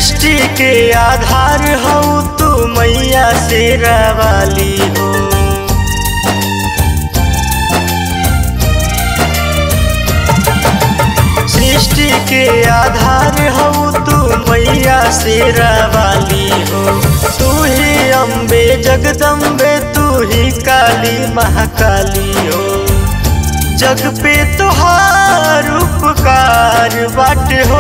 सृष्टि के आधार हो तू मैया शेरा वाली हो। सृष्टि के आधार हो तू मैया शेरा वाली हो। तू ही अम्बे जगदम्बे, तू ही काली महाकाली हो। जग पे तोहार उपकार बाटे हो,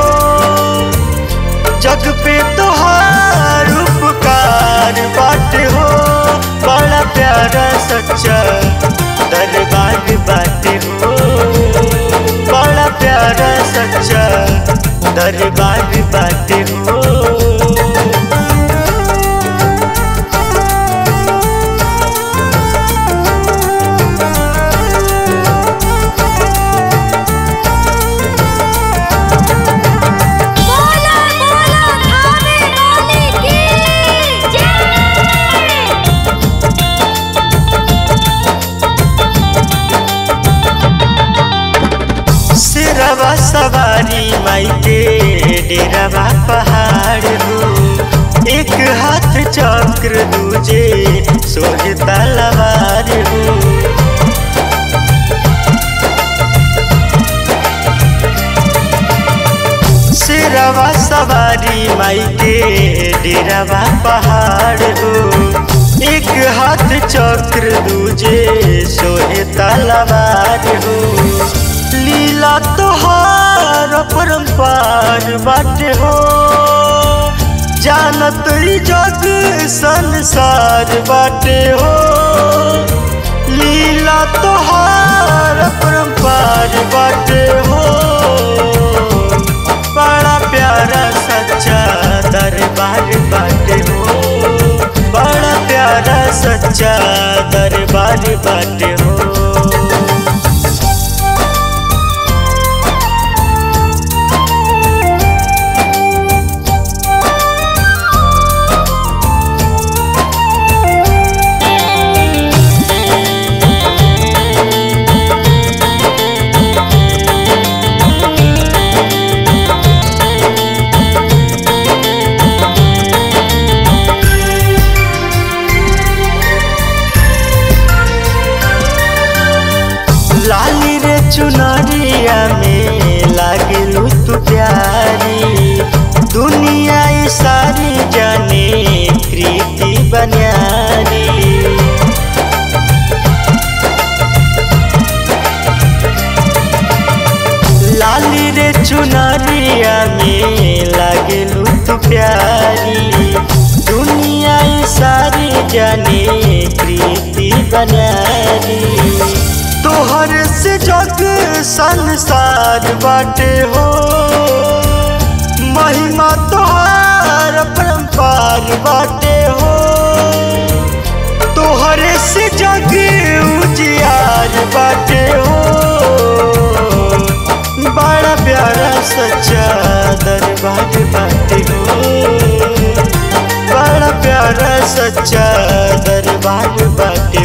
जग पे तोहार उपकार बाटे हो। बड़ा प्यारा सच्चा दरबार बाटे हो, बड़ा प्यारा सच्चा दरबार बाटे हो। शेरवा सवारी माई के डेरावा पहाड़ हो। एक हाथ चक्र दूजे सोहे तलवार हो। शेरवा सवारी माई के डेरावा पहाड़ हो। एक हाथ चक्र दूजे सोहे तलवार हो। लीला तोहार परम्पार बाटे हो, जानत ई जग संसार बाटे हो। लीला तोहार परम्पार बाटे हो, बड़ा प्यारा सच्चा दरबार बाटे हो। बड़ा प्यारा सच्चा दरबार बाटे हो। लाली रे चुनरिया में लागलू तू प्यारी। दुनिया ई सारी जाने कृति बनियारी। लाली रे चुनरिया में लागलू तू प्यारी। दुनिया ई सारी जाने कृति बनियारी। तोहर से जग संसार बाटे हो, महिमा तोहार परम्पार बाटे हो। तोहर से जग उजियार बाटे हो, बड़ा प्यारा सच्चा दरबार बाटे हो। बड़ा प्यारा सच्चा दरबार बाटे